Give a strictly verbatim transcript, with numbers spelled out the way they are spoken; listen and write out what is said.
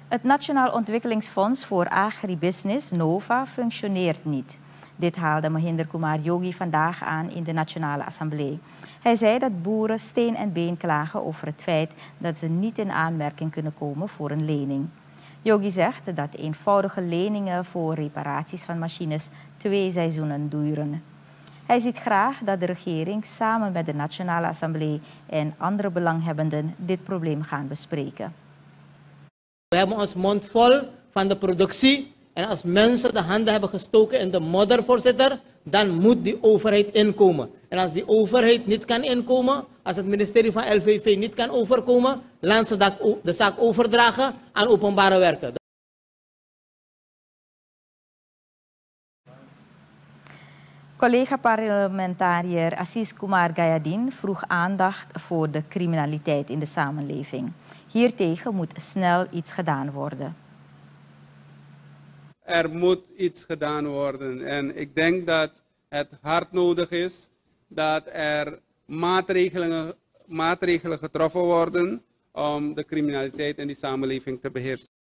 Het Nationaal Ontwikkelingsfonds voor Agribusiness, NOVA, functioneert niet. Dit haalde Mahinder Kumar Yogi vandaag aan in de Nationale Assemblée. Hij zei dat boeren steen en been klagen over het feit dat ze niet in aanmerking kunnen komen voor een lening. Yogi zegt dat eenvoudige leningen voor reparaties van machines twee seizoenen duren. Hij ziet graag dat de regering samen met de Nationale Assemblée en andere belanghebbenden dit probleem gaan bespreken. We hebben ons mond vol van de productie en als mensen de handen hebben gestoken in de modder, voorzitter, dan moet die overheid inkomen. En als die overheid niet kan inkomen, als het ministerie van L V V niet kan overkomen, laten ze de zaak overdragen aan openbare werken. Collega-parlementariër Aziz Kumar Gayadin vroeg aandacht voor de criminaliteit in de samenleving. Hiertegen moet snel iets gedaan worden. Er moet iets gedaan worden en ik denk dat het hard nodig is dat er maatregelen, maatregelen getroffen worden om de criminaliteit in die samenleving te beheersen.